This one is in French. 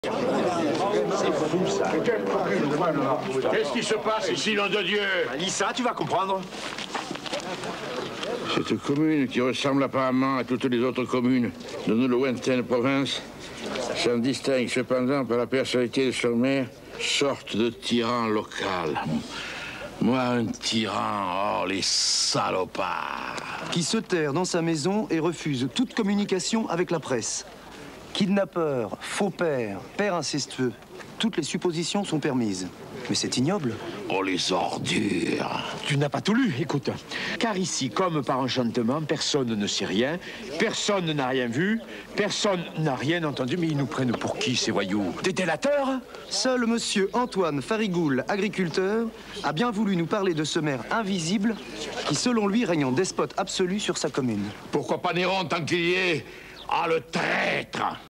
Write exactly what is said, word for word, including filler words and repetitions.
C'est fou, ça. Qu'est-ce qui se passe ici, nom de Dieu? Lisa, tu vas comprendre. Cette commune, qui ressemble apparemment à toutes les autres communes de nos lointaines provinces, s'en distingue cependant par la personnalité de son maire, sorte de tyran local. Moi, un tyran, oh, les salopards. Qui se terre dans sa maison et refuse toute communication avec la presse. Kidnappeur, faux père, père incestueux. Toutes les suppositions sont permises. Mais c'est ignoble. Oh, les ordures. Tu n'as pas tout lu, écoute. Car ici, comme par enchantement, personne ne sait rien, personne n'a rien vu, personne n'a rien entendu. Mais ils nous prennent pour qui, ces voyous? Des délateurs? Seul monsieur Antoine Farigoul, agriculteur, a bien voulu nous parler de ce maire invisible qui, selon lui, règne en despote absolu sur sa commune. Pourquoi pas Néron tant qu'il y est? Ah, le traître!